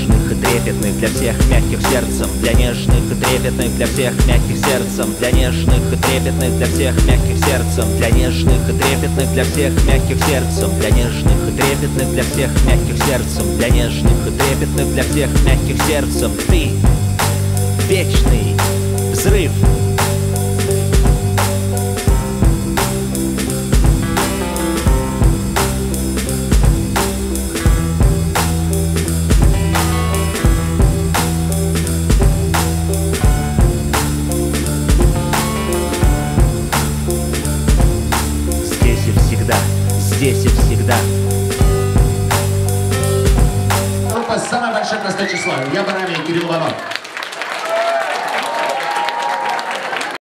нежных и трепетных, для всех мягких сердцем, для нежных и трепетных, для всех мягких сердцем, для нежных и трепетных, для всех мягких сердцем, для нежных и трепетных, для всех мягких сердцем, для нежных и трепетных, для всех мягких сердцем, для нежных и трепетных, для всех мягких сердцем. Ты вечный взрыв. Здесь и всегда. Группа с самое большое простое число. Я Барами и Кирилл Иванов.